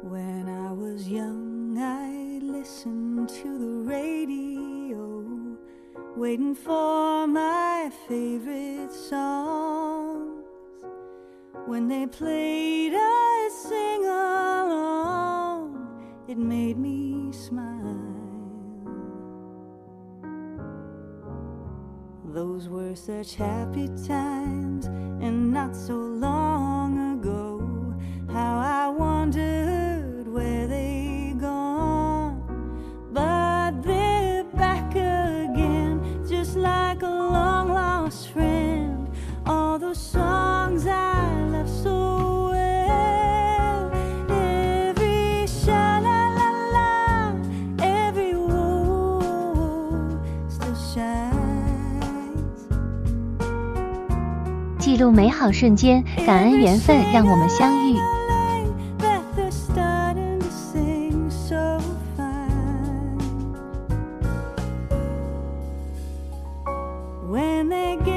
When I was young, I listened to the radio, waiting for my favorite songs. When they played a sing-along, it made me smile. Those were such happy times, and not so long ago. How I wondered where they gone, but they're back again, just like a long lost friend. All those songs I love so well, every sha-la-la-la, every whoa still shines. 记录美好瞬间，感恩缘分让我们相遇。 When they get